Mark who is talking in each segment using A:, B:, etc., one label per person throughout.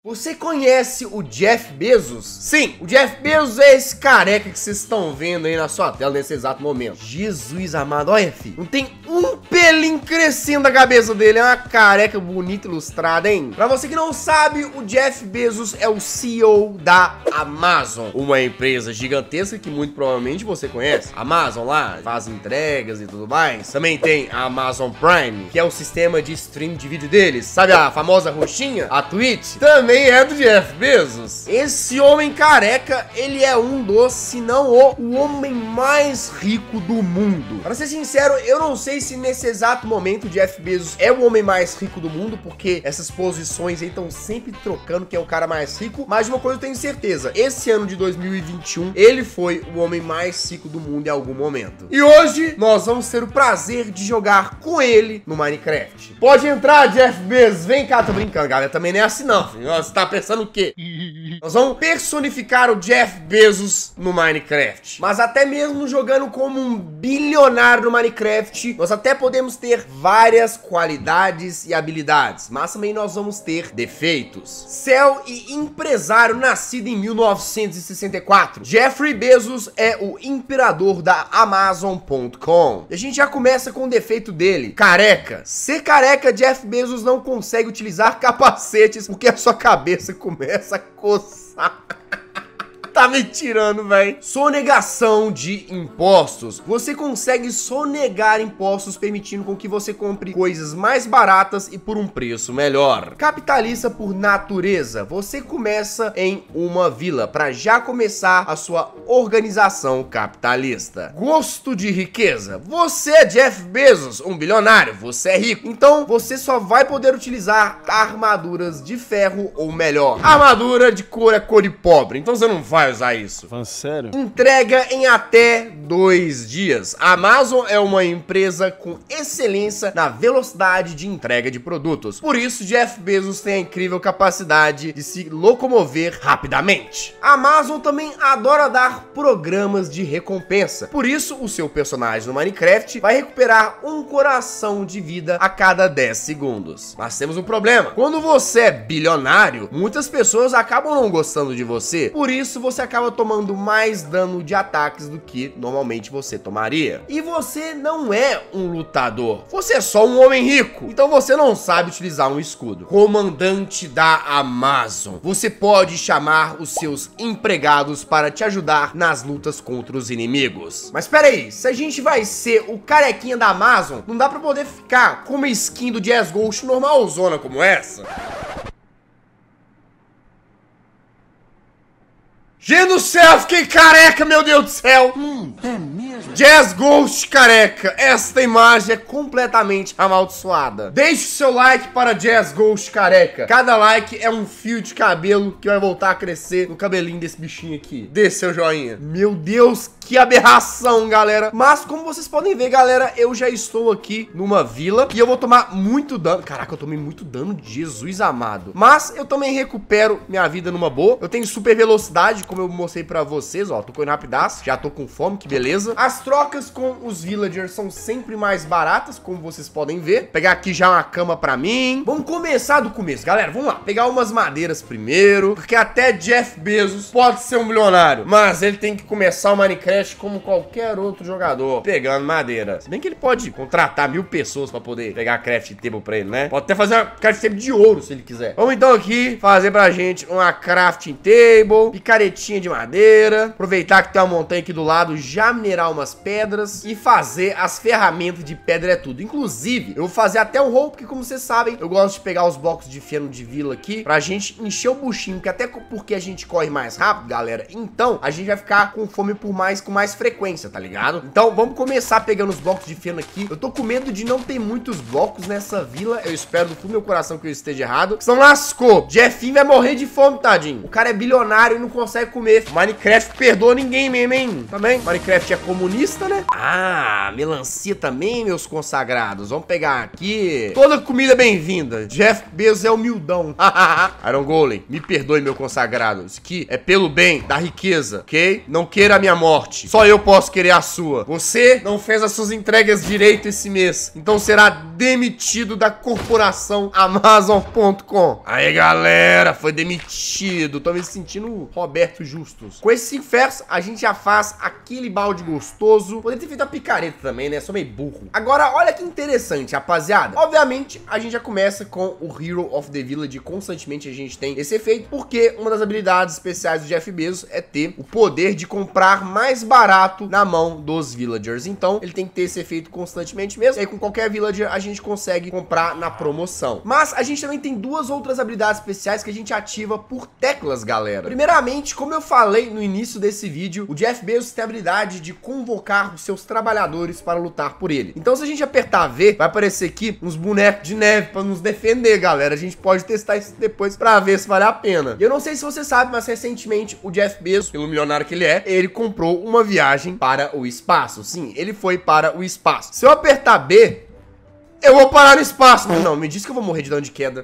A: Você conhece o Jeff Bezos? Sim, o Jeff Bezos é esse careca que vocês estão vendo aí na sua tela nesse exato momento. Jesus amado, olha, filho, não tem um pelinho crescendo da cabeça dele, é uma careca bonita, ilustrada, hein? Pra você que não sabe, o Jeff Bezos é o CEO da Amazon, uma empresa gigantesca que muito provavelmente você conhece. A Amazon lá faz entregas e tudo mais. Também tem a Amazon Prime, que é o sistema de stream de vídeo deles. Sabe a famosa roxinha? A Twitch? Também é do Jeff Bezos. Esse homem careca, ele é um dos, se não o homem mais rico do mundo. Pra ser sincero, eu não sei se nesse exato momento o Jeff Bezos é o homem mais rico do mundo, porque essas posições aí estão sempre trocando quem é o cara mais rico, mas de uma coisa eu tenho certeza, esse ano de 2021, ele foi o homem mais rico do mundo em algum momento. E hoje, nós vamos ter o prazer de jogar com ele no Minecraft. Pode entrar, Jeff Bezos, vem cá, tô brincando, galera, também não é assim não, filho. Você tá pensando o quê? Nós vamos personificar o Jeff Bezos no Minecraft. Mas até mesmo jogando como um bilionário no Minecraft, nós até podemos ter várias qualidades e habilidades, mas também nós vamos ter defeitos. Céu e empresário nascido em 1964. Jeffrey Bezos é o imperador da Amazon.com. E a gente já começa com o defeito dele. Careca. Ser careca, Jeff Bezos não consegue utilizar capacetes porque a sua cabeça começa a coçar. Tá me tirando, velho. Sonegação de impostos. Você consegue sonegar impostos permitindo com que você compre coisas mais baratas e por um preço melhor. Capitalista por natureza. Você começa em uma vila para já começar a sua organização capitalista. Gosto de riqueza. Você é Jeff Bezos, um bilionário. Você é rico. Então você só vai poder utilizar armaduras de ferro ou melhor. Armadura de couro é cor de pobre. Então você não vai usar isso.
B: Falando sério?
A: Entrega em até 2 dias. A Amazon é uma empresa com excelência na velocidade de entrega de produtos. Por isso, Jeff Bezos tem a incrível capacidade de se locomover rapidamente. A Amazon também adora dar programas de recompensa. Por isso, o seu personagem no Minecraft vai recuperar um coração de vida a cada 10 segundos. Mas temos um problema. Quando você é bilionário, muitas pessoas acabam não gostando de você. Por isso, você acaba tomando mais dano de ataques do que normalmente você tomaria. E você não é um lutador, você é só um homem rico, então você não sabe utilizar um escudo. Comandante da Amazon. Você pode chamar os seus empregados para te ajudar nas lutas contra os inimigos. Mas pera aí, se a gente vai ser o carequinha da Amazon, não dá pra poder ficar com uma skin do Jazz Ghost normalzona como essa? Gente do céu, fiquei careca, meu Deus do céu.
C: É mesmo?
A: Jazz Ghost careca. Esta imagem é completamente amaldiçoada. Deixe o seu like para Jazz Ghost careca. Cada like é um fio de cabelo que vai voltar a crescer no cabelinho desse bichinho aqui. Dê seu joinha. Meu Deus, que aberração, galera. Mas como vocês podem ver, galera, eu já estou aqui numa vila e eu vou tomar muito dano. Caraca, eu tomei muito dano, Jesus amado. Mas eu também recupero minha vida numa boa. Eu tenho super velocidade, como eu mostrei pra vocês, ó, tô correndo rapidaço, já tô com fome, que beleza. As trocas com os villagers são sempre mais baratas, como vocês podem ver. Vou pegar aqui já uma cama pra mim. Vamos começar do começo, galera, vamos lá. Pegar umas madeiras primeiro, porque até Jeff Bezos pode ser um milionário, mas ele tem que começar o Minecraft como qualquer outro jogador, pegando madeira. Se bem que ele pode contratar 1000 pessoas pra poder pegar craft table pra ele, né? Pode até fazer uma craft table de ouro, se ele quiser. Vamos então aqui fazer pra gente uma crafting table, picaretinha de madeira, aproveitar que tem uma montanha aqui do lado, já minerar umas pedras e fazer as ferramentas de pedra é tudo. Inclusive, eu vou fazer até um roll, porque como vocês sabem, eu gosto de pegar os blocos de feno de vila aqui, pra gente encher o buchinho, que até porque a gente corre mais rápido, galera, então a gente vai ficar com fome com mais frequência, tá ligado? Então vamos começar pegando os blocos de feno aqui. Eu tô com medo de não ter muitos blocos nessa vila, eu espero do fundo do meu coração que eu esteja errado, senão lascou. Jeffinho vai morrer de fome, tadinho. O cara é bilionário e não consegue comer. Minecraft perdoa ninguém mesmo, hein? Também. Minecraft é comunista, né? Ah, melancia também, meus consagrados. Vamos pegar aqui. Toda comida bem-vinda. Jeff Bezos é humildão. Iron Golem, me perdoe, meu consagrado. Isso aqui é pelo bem da riqueza, ok? Não queira a minha morte. volte. Só eu posso querer a sua. Você não fez as suas entregas direito esse mês, então será demitido da corporação Amazon.com. Aí, galera, foi demitido. Tô me sentindo Roberto Justus. Com esse Sinfers, a gente já faz aquele balde gostoso. Poderia ter feito a picareta também, né? Sou meio burro. Agora, olha que interessante, rapaziada. Obviamente, a gente já começa com o Hero of the Village. Constantemente a gente tem esse efeito, porque uma das habilidades especiais do Jeff Bezos é ter o poder de comprar mais barato na mão dos villagers. Então, ele tem que ter esse efeito constantemente mesmo. E aí, com qualquer villager, a gente consegue comprar na promoção. Mas a gente também tem duas outras habilidades especiais que a gente ativa por teclas, galera. Primeiramente, como eu falei no início desse vídeo, o Jeff Bezos tem a habilidade de convocar os seus trabalhadores para lutar por ele. Então, se a gente apertar V, vai aparecer aqui uns bonecos de neve para nos defender, galera. A gente pode testar isso depois para ver se vale a pena. E eu não sei se você sabe, mas recentemente o Jeff Bezos, pelo milionário que ele é, ele comprou uma viagem para o espaço. Sim, ele foi para o espaço. Se eu apertar B, eu vou parar no espaço. Não, me diz que eu vou morrer de dano de queda.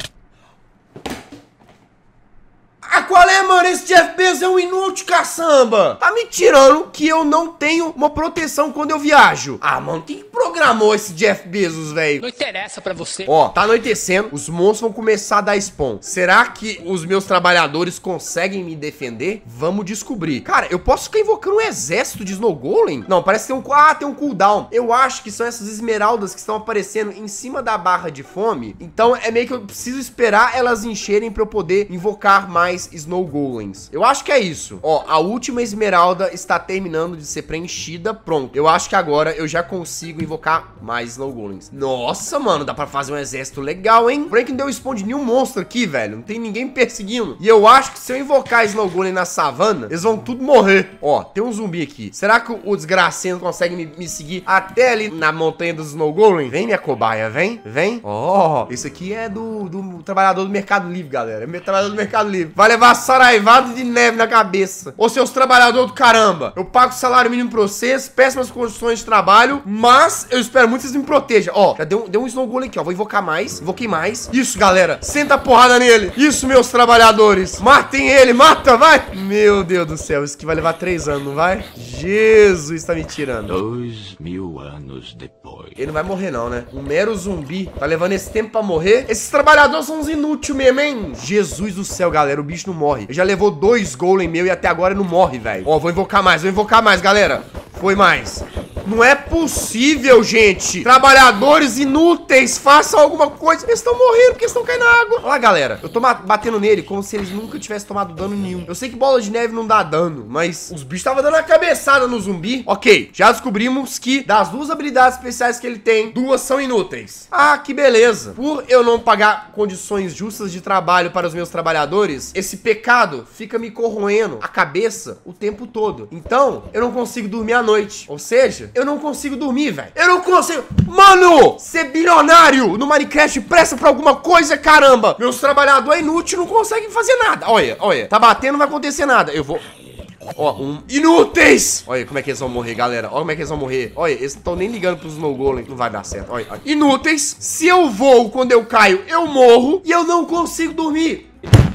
A: Ah, qual é, mano? Esse Jeff Bezos é um inútil, caçamba. Tá me tirando que eu não tenho uma proteção quando eu viajo. Ah, mano, quem programou esse Jeff Bezos, velho?
B: Não interessa pra você.
A: Ó, tá anoitecendo, os monstros vão começar a dar spawn. Será que os meus trabalhadores conseguem me defender? Vamos descobrir. Cara, eu posso ficar invocando um exército de Snow Golem? Não, parece que tem um... Ah, tem um cooldown. Eu acho que são essas esmeraldas que estão aparecendo em cima da barra de fome. Então é meio que eu preciso esperar elas encherem pra eu poder invocar mais Snow Golems. Eu acho que é isso. Ó, a última esmeralda está terminando de ser preenchida. Pronto. Eu acho que agora eu já consigo invocar mais Snow Golems. Nossa, mano, dá pra fazer um exército legal, hein? Porém que deu spawn de nenhum monstro aqui, velho. Não tem ninguém me perseguindo. E eu acho que se eu invocar Snow Golem na savana, eles vão tudo morrer. Ó, tem um zumbi aqui. Será que o desgracento consegue me seguir até ali na montanha dos Snow Golem? Vem, minha cobaia, vem, vem. Ó, esse aqui é do trabalhador do Mercado Livre, galera. É meu trabalhador do Mercado Livre. Vai levar saraivado de neve na cabeça. Ô, seus trabalhadores do caramba, eu pago salário mínimo pra vocês, péssimas condições de trabalho, mas eu espero muito que vocês me protejam. Ó, já deu um Snow Golem aqui, ó. Vou invocar mais. Invoquei mais. Isso, galera. Senta a porrada nele. Isso, meus trabalhadores. Matem ele. Mata, vai. Meu Deus do céu. Isso aqui vai levar 3 anos, não vai? Jesus, tá me tirando.
C: 2000 anos depois.
A: Ele não vai morrer não, né? Um mero zumbi. Tá levando esse tempo pra morrer. Esses trabalhadores são uns inúteis mesmo, hein? Jesus do céu, galera. O bicho não morre. Ele já levou 2 golem meu e até agora não morre, velho. Ó, vou invocar mais, galera. Foi mais. Não é possível, gente. Trabalhadores inúteis, façam alguma coisa. Eles estão morrendo porque estão caindo na água. Olha lá, galera. Eu tô batendo nele como se eles nunca tivessem tomado dano nenhum. Eu sei que bola de neve não dá dano, mas os bichos estavam dando a cabeçada no zumbi. Ok, já descobrimos que das 2 habilidades especiais que ele tem, 2 são inúteis. Ah, que beleza. Por eu não pagar condições justas de trabalho para os meus trabalhadores, esse pecado fica me corroendo a cabeça o tempo todo. Então, eu não consigo dormir à noite. Ou seja, eu não consigo dormir, velho. Eu não consigo... Mano, ser bilionário no Minecraft presta pra alguma coisa, caramba. Meus trabalhadores inúteis não conseguem fazer nada. Olha, olha. Tá batendo, não vai acontecer nada. Eu vou... Ó, inúteis! Olha como é que eles vão morrer, galera. Olha como é que eles vão morrer. Olha, eles não estão nem ligando pros Snow Golem. Não vai dar certo. Olha, olha. Inúteis. Se eu vou quando eu caio, eu morro. E eu não consigo dormir.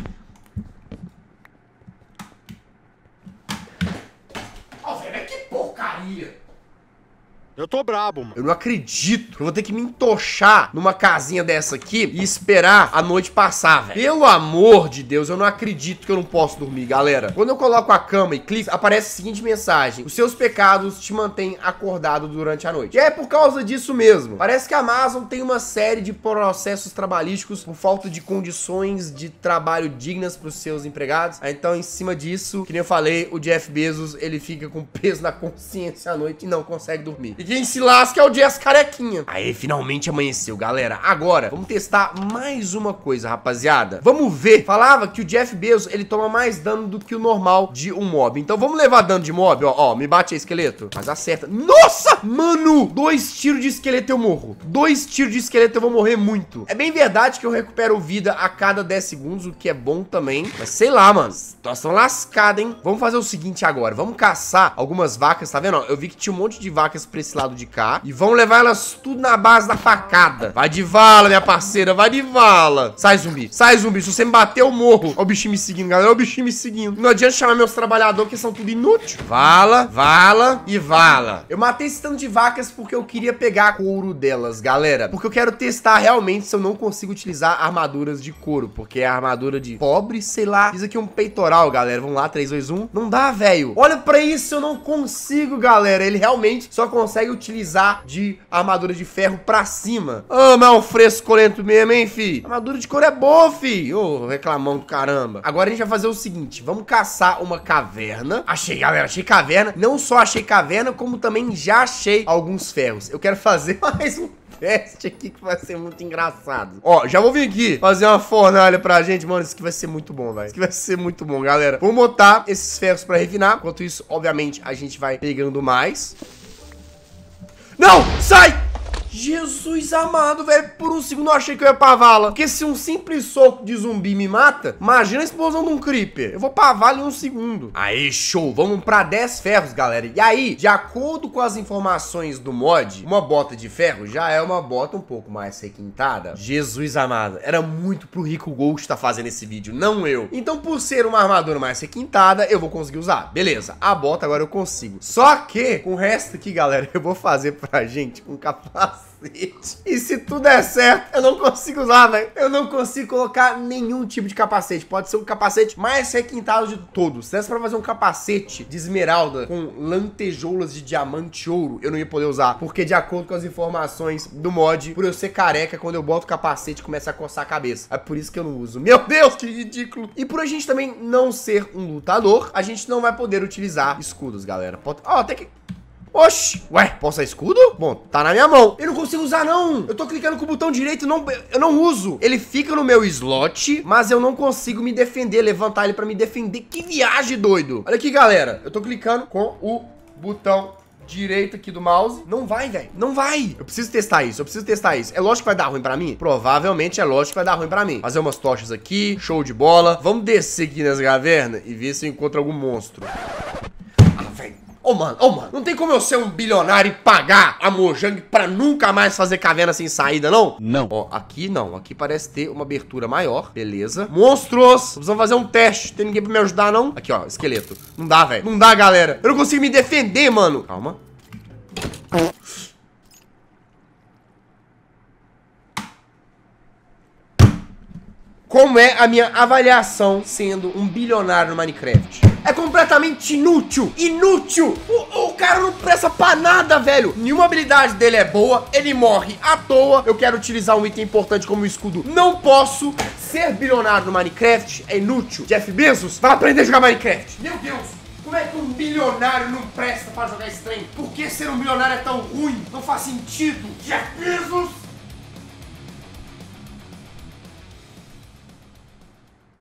A: Ó, velho, que porcaria.
D: Eu tô brabo, mano.
A: Eu não acredito que eu vou ter que me entochar numa casinha dessa aqui e esperar a noite passar, velho. Pelo amor de Deus, eu não acredito que eu não posso dormir, galera. Quando eu coloco a cama e clico, aparece a seguinte mensagem: os seus pecados te mantêm acordado durante a noite. E é por causa disso mesmo. Parece que a Amazon tem uma série de processos trabalhísticos por falta de condições de trabalho dignas para os seus empregados. Então, em cima disso, que nem eu falei, o Jeff Bezos, ele fica com peso na consciência à noite e não consegue dormir. E quem se lasca é o Jess carequinha. Aí, finalmente amanheceu, galera. Agora, vamos testar mais uma coisa, rapaziada. Vamos ver. Falava que o Jeff Bezos, ele toma mais dano do que o normal de um mob. Então, vamos levar dano de mob, ó. Ó, me bate aí, esqueleto. Mas acerta. Nossa! Mano, 2 tiros de esqueleto eu morro. 2 tiros de esqueleto eu vou morrer muito. É bem verdade que eu recupero vida a cada 10 segundos, o que é bom também. Mas sei lá, mano. Situação lascada, hein? Vamos fazer o seguinte agora. Vamos caçar algumas vacas, tá vendo? Ó, eu vi que tinha um monte de vacas pra esse lado de cá. E vamos levar elas tudo na base da facada. Vai de vala, minha parceira, vai de vala. Sai, zumbi. Sai, zumbi. Se você me bater, eu morro. Ó o bichinho me seguindo, galera. Ó o bichinho me seguindo. Não adianta chamar meus trabalhadores, que são tudo inútil. Vala, vala e vala. Eu matei esse tanto de vacas porque eu queria pegar couro delas, galera. Porque eu quero testar realmente se eu não consigo utilizar armaduras de couro. Porque é a armadura de pobre, sei lá. Fiz aqui um peitoral, galera. Vamos lá, 3, 2, 1. Não dá, velho. Olha pra isso, eu não consigo, galera. Ele realmente só consegue utilizar de armadura de ferro pra cima. Ah, mas é um frescolento mesmo, hein, fi? Armadura de couro é boa, fi. Ô, reclamão do caramba. Agora a gente vai fazer o seguinte. Vamos caçar uma caverna. Achei, galera. Achei caverna. Não só achei caverna, como também já achei alguns ferros. Eu quero fazer mais um teste aqui que vai ser muito engraçado. Ó, já vou vir aqui fazer uma fornalha pra gente. Mano, isso aqui vai ser muito bom, velho. Isso aqui vai ser muito bom, galera. Vamos botar esses ferros pra refinar. Enquanto isso, obviamente, a gente vai pegando mais. Não! Sai! Jesus amado, velho. Por um segundo eu achei que eu ia pra vala. Porque se um simples soco de zumbi me mata, imagina a explosão de um creeper. Eu vou pra vala em um segundo. Aí, show. Vamos pra 10 ferros, galera. E aí, de acordo com as informações do mod, uma bota de ferro já é uma bota um pouco mais requintada. Jesus amado. Era muito pro Rico Ghost tá fazendo esse vídeo, não eu. Então, por ser uma armadura mais requintada, eu vou conseguir usar. Beleza. A bota agora eu consigo. Só que, com o resto aqui, galera, eu vou fazer pra gente um capacete. E se tudo der certo, eu não consigo usar, velho. Eu não consigo colocar nenhum tipo de capacete. Pode ser o capacete mais requintado de todos. Se desse pra fazer um capacete de esmeralda com lantejoulas de diamante e ouro, eu não ia poder usar. Porque de acordo com as informações do mod, por eu ser careca, quando eu boto o capacete, começa a coçar a cabeça. É por isso que eu não uso. Meu Deus, que ridículo. E por a gente também não ser um lutador, a gente não vai poder utilizar escudos, galera. Ó, até que... Oxi, ué, posso usar escudo? Bom, tá na minha mão. Eu não consigo usar, não. Eu tô clicando com o botão direito e eu não uso. Ele fica no meu slot, mas eu não consigo me defender, levantar ele pra me defender. Que viagem, doido. Olha aqui, galera. Eu tô clicando com o botão direito aqui do mouse. Não vai, velho. Não vai. Eu preciso testar isso. Eu preciso testar isso. É lógico que vai dar ruim pra mim? Provavelmente é lógico que vai dar ruim pra mim. Fazer umas tochas aqui. Show de bola. Vamos descer aqui nas cavernas e ver se eu encontro algum monstro. Ah, velho. Ô, mano, não tem como eu ser um bilionário e pagar a Mojang pra nunca mais fazer caverna sem saída, não? Não. Ó, aqui não. Aqui parece ter uma abertura maior. Beleza. Monstros! Precisamos fazer um teste. Tem ninguém pra me ajudar, não? Aqui, ó, esqueleto. Não dá, velho. Não dá, galera. Eu não consigo me defender, mano. Calma. Como é a minha avaliação sendo um bilionário no Minecraft? É completamente inútil. Inútil. O cara não presta pra nada, velho. Nenhuma habilidade dele é boa. Ele morre à toa. Eu quero utilizar um item importante como o escudo. Não posso. Ser bilionário no Minecraft é inútil. Jeff Bezos, vai aprender a jogar Minecraft. Meu Deus. Como é que um bilionário não presta pra jogar esse trem? Por que ser um bilionário é tão ruim? Não faz sentido. Jeff Bezos.